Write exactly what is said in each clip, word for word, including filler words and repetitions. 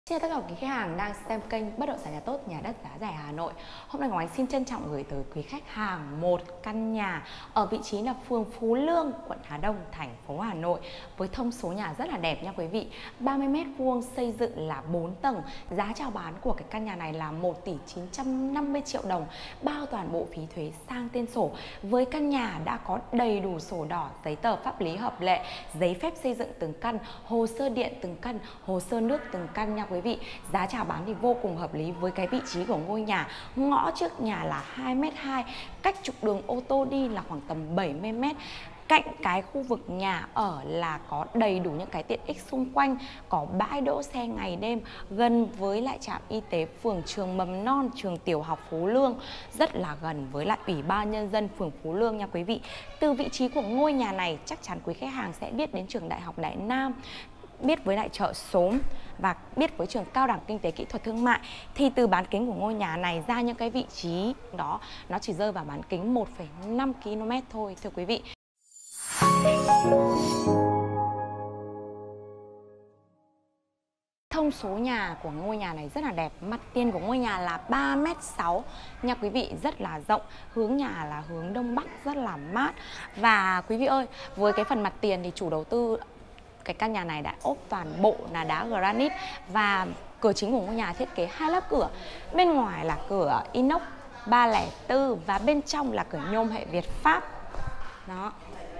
Xin chào tất cả quý khách hàng đang xem kênh Bất động sản nhà tốt, nhà đất giá rẻ Hà Nội. Hôm nay Ngọc Ánh xin trân trọng gửi tới quý khách hàng một căn nhà ở vị trí là phường Phú Lương, quận Hà Đông, thành phố Hà Nội, với thông số nhà rất là đẹp nha quý vị. ba mươi mét vuông, xây dựng là bốn tầng. Giá chào bán của cái căn nhà này là một tỷ chín trăm năm mươi triệu đồng, bao toàn bộ phí thuế sang tên sổ. Với căn nhà đã có đầy đủ sổ đỏ, giấy tờ pháp lý hợp lệ, giấy phép xây dựng từng căn, hồ sơ điện từng căn, hồ sơ nước từng căn nha quý vị. Giá chào bán thì vô cùng hợp lý với cái vị trí của ngôi nhà. Ngõ trước nhà là hai mét hai, cách trục đường ô tô đi là khoảng tầm bảy mươi mét. Cạnh cái khu vực nhà ở là có đầy đủ những cái tiện ích xung quanh, có bãi đỗ xe ngày đêm, gần với lại trạm y tế phường, trường mầm non, trường tiểu học Phú Lương, rất là gần với lại Ủy ban Nhân dân phường Phú Lương nha quý vị. Từ vị trí của ngôi nhà này chắc chắn quý khách hàng sẽ biết đến trường Đại học Đại Nam, biết với lại chợ Xóm và biết với trường Cao đẳng Kinh tế Kỹ thuật Thương mại. Thì từ bán kính của ngôi nhà này ra những cái vị trí đó nó chỉ rơi vào bán kính một phẩy năm ki lô mét thôi thưa quý vị. Thông số nhà của ngôi nhà này rất là đẹp. Mặt tiền của ngôi nhà là ba mét sáu nha quý vị, rất là rộng. Hướng nhà là hướng Đông Bắc, rất là mát. Và quý vị ơi, với cái phần mặt tiền thì chủ đầu tư cái căn nhà này đã ốp toàn bộ là đá granite. Và cửa chính của ngôi nhà thiết kế hai lớp cửa. Bên ngoài là cửa inox ba không bốn và bên trong là cửa nhôm hệ Việt Pháp. Đó.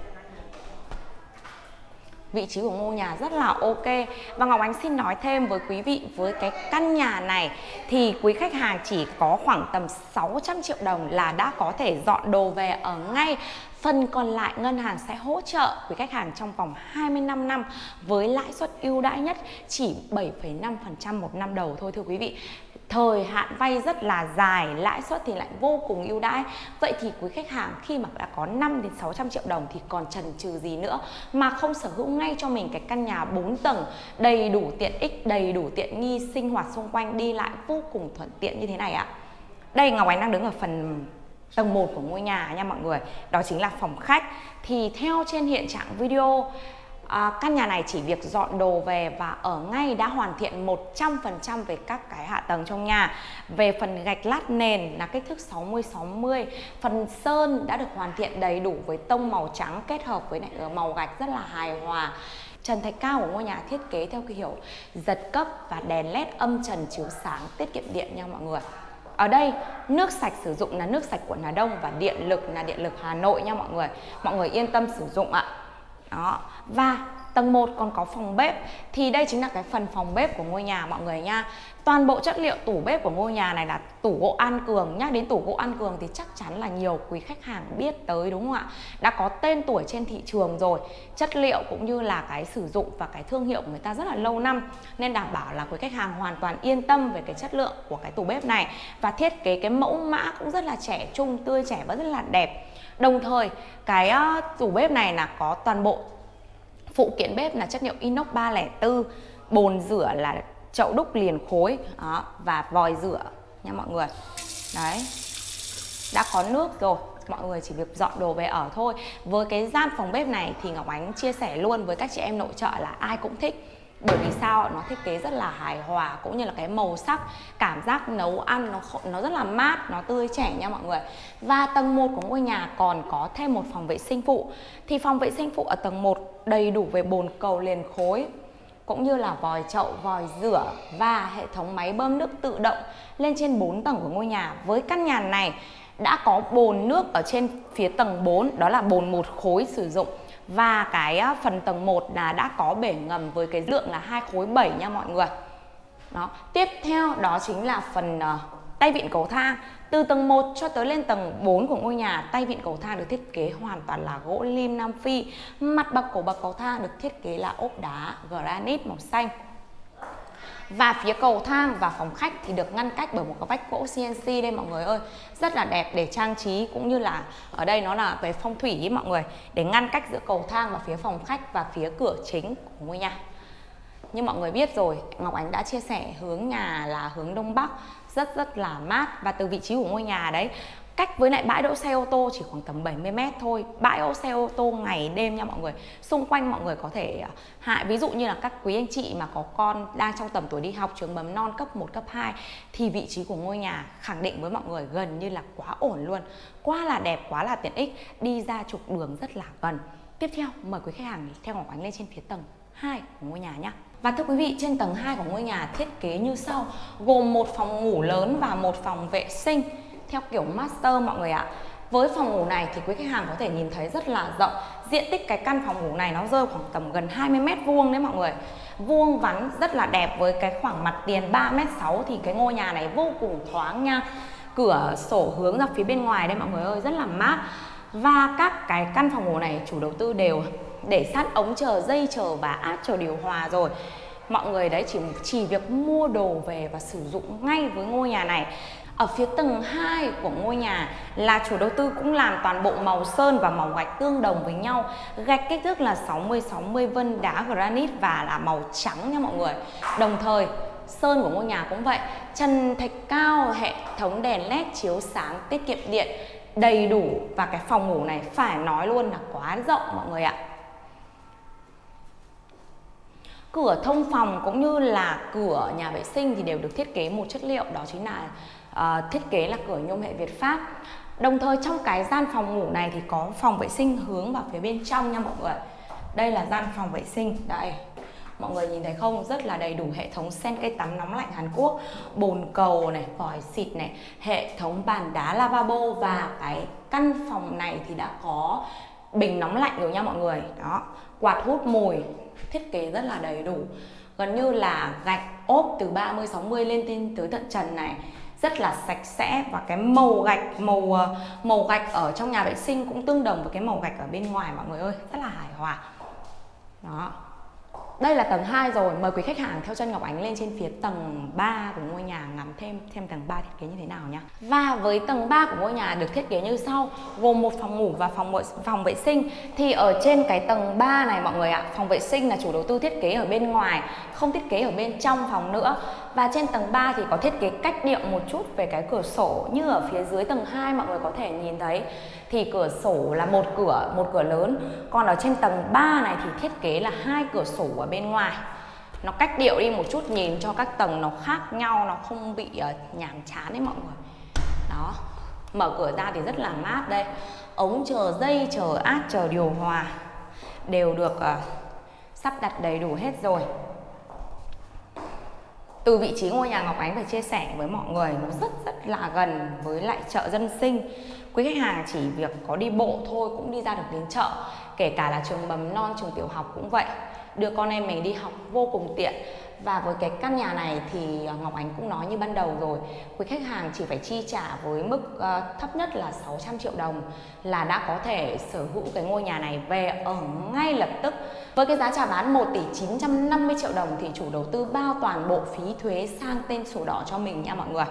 Vị trí của ngôi nhà rất là ok. Và Ngọc Ánh xin nói thêm với quý vị, với cái căn nhà này thì quý khách hàng chỉ có khoảng tầm sáu trăm triệu đồng là đã có thể dọn đồ về ở ngay. Phần còn lại ngân hàng sẽ hỗ trợ quý khách hàng trong vòng hai mươi lăm năm với lãi suất ưu đãi nhất chỉ bảy phẩy năm phần trăm một năm đầu thôi thưa quý vị. Thời hạn vay rất là dài, lãi suất thì lại vô cùng ưu đãi. Vậy thì quý khách hàng khi mà đã có năm đến sáu trăm triệu đồng thì còn chần chừ gì nữa mà không sở hữu ngay cho mình cái căn nhà bốn tầng đầy đủ tiện ích, đầy đủ tiện nghi, sinh hoạt xung quanh đi lại vô cùng thuận tiện như thế này ạ. Đây Ngọc Ánh đang đứng ở phần tầng một của ngôi nhà nha mọi người. Đó chính là phòng khách. Thì theo trên hiện trạng video, À, căn nhà này chỉ việc dọn đồ về và ở ngay đã hoàn thiện một trăm phần trăm về các cái hạ tầng trong nhà. Về phần gạch lát nền là kích thước sáu mươi sáu mươi. Phần sơn đã được hoàn thiện đầy đủ với tông màu trắng kết hợp với lại màu gạch rất là hài hòa. Trần thạch cao của ngôi nhà thiết kế theo kiểu giật cấp và đèn led âm trần chiếu sáng tiết kiệm điện nha mọi người. Ở đây nước sạch sử dụng là nước sạch quận Hà Đông và điện lực là điện lực Hà Nội nha mọi người. Mọi người yên tâm sử dụng ạ. Đó. Và tầng một còn có phòng bếp. Thì đây chính là cái phần phòng bếp của ngôi nhà mọi người nha. Toàn bộ chất liệu tủ bếp của ngôi nhà này là tủ gỗ An Cường. Nhắc đến tủ gỗ An Cường thì chắc chắn là nhiều quý khách hàng biết tới đúng không ạ? Đã có tên tuổi trên thị trường rồi. Chất liệu cũng như là cái sử dụng và cái thương hiệu của người ta rất là lâu năm, nên đảm bảo là quý khách hàng hoàn toàn yên tâm về cái chất lượng của cái tủ bếp này. Và thiết kế cái mẫu mã cũng rất là trẻ trung, tươi trẻ và rất là đẹp. Đồng thời cái uh, tủ bếp này là có toàn bộ phụ kiện bếp là chất liệu inox ba không bốn, bồn rửa là chậu đúc liền khối đó, và vòi rửa nha mọi người. Đấy, đã có nước rồi, mọi người chỉ việc dọn đồ về ở thôi. Với cái gian phòng bếp này thì Ngọc Ánh chia sẻ luôn với các chị em nội trợ là ai cũng thích. Bởi vì sao? Nó thiết kế rất là hài hòa, cũng như là cái màu sắc, cảm giác nấu ăn nó nó rất là mát, nó tươi trẻ nha mọi người. Và tầng một của ngôi nhà còn có thêm một phòng vệ sinh phụ. Thì phòng vệ sinh phụ ở tầng một đầy đủ về bồn cầu liền khối, cũng như là vòi chậu, vòi rửa và hệ thống máy bơm nước tự động lên trên bốn tầng của ngôi nhà. Với căn nhà này đã có bồn nước ở trên phía tầng bốn, đó là bồn một khối sử dụng. Và cái phần tầng một là đã có bể ngầm với cái lượng là hai khối bảy nha mọi người. Đó. Tiếp theo đó chính là phần uh, tay vịn cầu thang. Từ tầng một cho tới lên tầng bốn của ngôi nhà, tay vịn cầu thang được thiết kế hoàn toàn là gỗ lim Nam Phi. Mặt bậc của bậc cầu thang được thiết kế là ốp đá granite màu xanh. Và phía cầu thang và phòng khách thì được ngăn cách bởi một cái vách gỗ xê en xê đây mọi người ơi. Rất là đẹp để trang trí, cũng như là ở đây nó là về phong thủy ý mọi người, để ngăn cách giữa cầu thang và phía phòng khách và phía cửa chính của ngôi nhà. Như mọi người biết rồi, Ngọc Ánh đã chia sẻ hướng nhà là hướng Đông Bắc, rất rất là mát. Và từ vị trí của ngôi nhà đấy, Cách với lại bãi đỗ xe ô tô chỉ khoảng tầm bảy mươi mét thôi. Bãi đỗ xe ô tô ngày đêm nha mọi người. Xung quanh mọi người có thể hại, ví dụ như là các quý anh chị mà có con đang trong tầm tuổi đi học trường mầm non cấp một, cấp hai thì vị trí của ngôi nhà khẳng định với mọi người gần như là quá ổn luôn. Quá là đẹp, quá là tiện ích, đi ra trục đường rất là gần. Tiếp theo mời quý khách hàng theo Ngọc Ánh lên trên phía tầng hai của ngôi nhà nhé. Và thưa quý vị, trên tầng hai của ngôi nhà thiết kế như sau, gồm một phòng ngủ lớn và một phòng vệ sinh theo kiểu master mọi người ạ. Với phòng ngủ này thì quý khách hàng có thể nhìn thấy rất là rộng. Diện tích cái căn phòng ngủ này nó rơi khoảng tầm gần hai mươi mét vuông đấy mọi người. Vuông vắn rất là đẹp, với cái khoảng mặt tiền ba mét sáu thì cái ngôi nhà này vô cùng thoáng nha. Cửa sổ hướng ra phía bên ngoài đây mọi người ơi, rất là mát. Và các cái căn phòng ngủ này chủ đầu tư đều để sát ống chờ, dây chờ và áp chờ điều hòa rồi. Mọi người đấy chỉ chỉ việc mua đồ về và sử dụng ngay với ngôi nhà này. Ở phía tầng hai của ngôi nhà là chủ đầu tư cũng làm toàn bộ màu sơn và màu gạch tương đồng với nhau. Gạch kích thước là sáu mươi sáu mươi vân đá granite và là màu trắng nha mọi người. Đồng thời sơn của ngôi nhà cũng vậy, trần thạch cao, hệ thống đèn led chiếu sáng tiết kiệm điện đầy đủ. Và cái phòng ngủ này phải nói luôn là quá rộng mọi người ạ. Cửa thông phòng cũng như là cửa nhà vệ sinh thì đều được thiết kế một chất liệu, đó chính là uh, thiết kế là cửa nhôm hệ Việt Pháp. Đồng thời trong cái gian phòng ngủ này thì có phòng vệ sinh hướng vào phía bên trong nha mọi người. Đây là gian phòng vệ sinh, đây mọi người nhìn thấy không, rất là đầy đủ hệ thống sen cây tắm nóng lạnh Hàn Quốc, bồn cầu này, vòi xịt này, hệ thống bàn đá lavabo. Và cái căn phòng này thì đã có bình nóng lạnh rồi nha mọi người. Đó, quạt hút mùi, thiết kế rất là đầy đủ, gần như là gạch ốp từ ba mươi sáu mươi lên trên tới tận trần này, rất là sạch sẽ. Và cái màu gạch màu màu gạch ở trong nhà vệ sinh cũng tương đồng với cái màu gạch ở bên ngoài mọi người ơi, rất là hài hòa. Đó, đây là tầng hai rồi. Mời quý khách hàng theo chân Ngọc Ánh lên trên phía tầng ba của ngôi nhà, ngắm thêm xem tầng ba thiết kế như thế nào nhá. Và với tầng ba của ngôi nhà được thiết kế như sau, gồm một phòng ngủ và phòng phòng vệ sinh. Thì ở trên cái tầng ba này mọi người ạ, phòng vệ sinh là chủ đầu tư thiết kế ở bên ngoài, không thiết kế ở bên trong phòng nữa. Và trên tầng ba thì có thiết kế cách điệu một chút về cái cửa sổ, như ở phía dưới tầng hai mọi người có thể nhìn thấy thì cửa sổ là một cửa, một cửa lớn. Còn ở trên tầng ba này thì thiết kế là hai cửa sổ ở bên ngoài. Nó cách điệu đi một chút, nhìn cho các tầng nó khác nhau, nó không bị uh, nhàm chán đấy mọi người. Đó, mở cửa ra thì rất là mát đây. Ống chờ, dây chờ, át chờ, điều hòa đều được uh, sắp đặt đầy đủ hết rồi. Từ vị trí ngôi nhà Ngọc Ánh phải chia sẻ với mọi người, nó rất rất là gần với lại chợ dân sinh. Quý khách hàng chỉ việc có đi bộ thôi cũng đi ra được đến chợ. Kể cả là trường mầm non, trường tiểu học cũng vậy, đưa con em mình đi học vô cùng tiện. Và với cái căn nhà này thì Ngọc Ánh cũng nói như ban đầu rồi, quý khách hàng chỉ phải chi trả với mức uh, thấp nhất là sáu trăm triệu đồng là đã có thể sở hữu cái ngôi nhà này về ở ngay lập tức. Với cái giá chào bán một tỷ chín trăm năm mươi triệu đồng thì chủ đầu tư bao toàn bộ phí thuế sang tên sổ đỏ cho mình nha mọi người.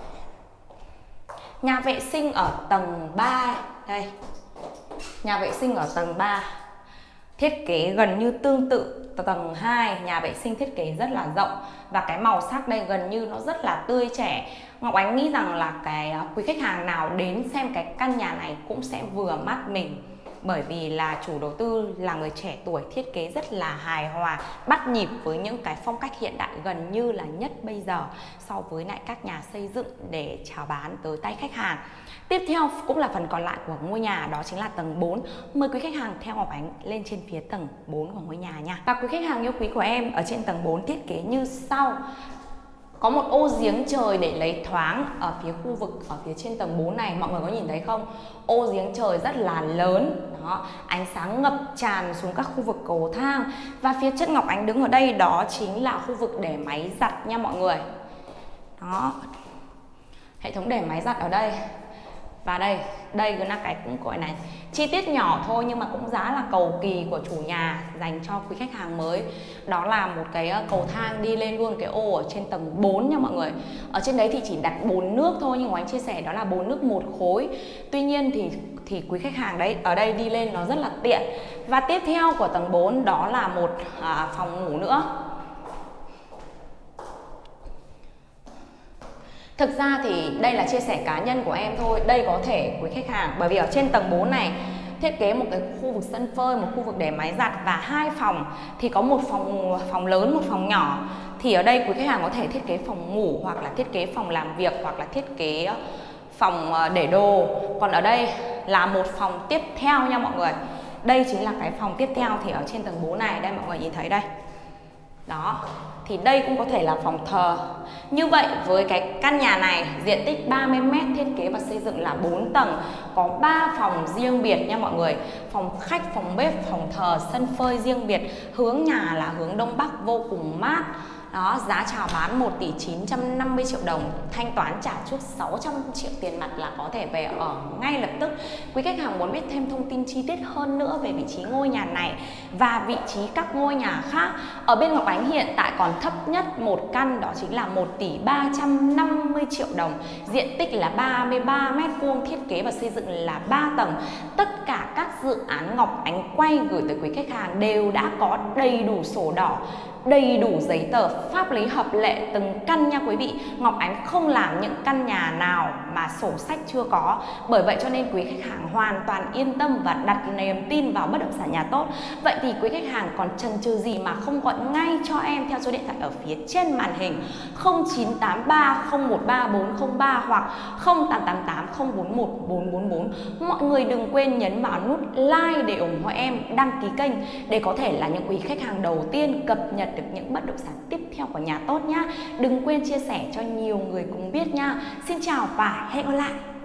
Nhà vệ sinh ở tầng ba đây. Nhà vệ sinh ở tầng ba thiết kế gần như tương tự tầng hai, nhà vệ sinh thiết kế rất là rộng và cái màu sắc đây gần như nó rất là tươi trẻ. Ngọc Ánh nghĩ rằng là cái quý khách hàng nào đến xem cái căn nhà này cũng sẽ vừa mắt mình, bởi vì là chủ đầu tư là người trẻ tuổi, thiết kế rất là hài hòa, bắt nhịp với những cái phong cách hiện đại gần như là nhất bây giờ so với lại các nhà xây dựng để chào bán tới tay khách hàng. Tiếp theo cũng là phần còn lại của ngôi nhà, đó chính là tầng bốn. Mời quý khách hàng theo Ngọc Ánh lên trên phía tầng bốn của ngôi nhà nha. Và quý khách hàng yêu quý của em, ở trên tầng bốn thiết kế như sau. Có một ô giếng trời để lấy thoáng ở phía khu vực ở phía trên tầng bốn này, mọi người có nhìn thấy không? Ô giếng trời rất là lớn, đó, ánh sáng ngập tràn xuống các khu vực cầu thang. Và phía chân Ngọc Ánh đứng ở đây đó chính là khu vực để máy giặt nha mọi người. Đó, hệ thống để máy giặt ở đây. Và đây, đây là cái cũng gọi này chi tiết nhỏ thôi nhưng mà cũng giá là cầu kỳ của chủ nhà dành cho quý khách hàng mới. Đó là một cái cầu thang đi lên luôn cái ô ở trên tầng bốn nha mọi người. Ở trên đấy thì chỉ đặt bồn nước thôi, nhưng mà anh chia sẻ đó là bồn nước một khối. Tuy nhiên thì thì quý khách hàng đấy ở đây đi lên nó rất là tiện. Và tiếp theo của tầng bốn đó là một à, phòng ngủ nữa. Thực ra thì đây là chia sẻ cá nhân của em thôi. Đây có thể quý khách hàng, bởi vì ở trên tầng bốn này thiết kế một cái khu vực sân phơi, một khu vực để máy giặt và hai phòng, thì có một phòng phòng lớn, một phòng nhỏ. Thì ở đây quý khách hàng có thể thiết kế phòng ngủ, hoặc là thiết kế phòng làm việc, hoặc là thiết kế phòng để đồ. Còn ở đây là một phòng tiếp theo nha mọi người. Đây chính là cái phòng tiếp theo, thì ở trên tầng bốn này, đây mọi người nhìn thấy đây. Đó, thì đây cũng có thể là phòng thờ. Như vậy với cái căn nhà này diện tích ba mươi mét, thiết kế và xây dựng là bốn tầng, có ba phòng riêng biệt nha mọi người. Phòng khách, phòng bếp, phòng thờ, sân phơi riêng biệt. Hướng nhà là hướng đông bắc, vô cùng mát. Đó, giá chào bán một tỷ chín trăm năm mươi triệu đồng, thanh toán trả trước sáu trăm triệu tiền mặt là có thể về ở ngay lập tức. Quý khách hàng muốn biết thêm thông tin chi tiết hơn nữa về vị trí ngôi nhà này và vị trí các ngôi nhà khác, ở bên Ngọc Ánh hiện tại còn thấp nhất một căn, đó chính là một tỷ ba trăm năm mươi triệu đồng, diện tích là ba mươi ba mét vuông, thiết kế và xây dựng là ba tầng. Tất cả các dự án Ngọc Ánh quay gửi tới quý khách hàng đều đã có đầy đủ sổ đỏ, đầy đủ giấy tờ pháp lý hợp lệ từng căn nha quý vị. Ngọc Ánh không làm những căn nhà nào mà sổ sách chưa có. Bởi vậy cho nên quý khách hàng hoàn toàn yên tâm và đặt niềm tin vào bất động sản nhà tốt. Vậy thì quý khách hàng còn chần chừ gì mà không gọi ngay cho em theo số điện thoại ở phía trên màn hình không chín tám ba không một ba bốn không ba hoặc không tám tám tám không bốn một bốn bốn bốn. Mọi người đừng quên nhấn vào nút like để ủng hộ em, đăng ký kênh để có thể là những quý khách hàng đầu tiên cập nhật được những bất động sản tiếp theo của nhà tốt nhá. Đừng quên chia sẻ cho nhiều người cùng biết nha. Xin chào và hẹn gặp lại.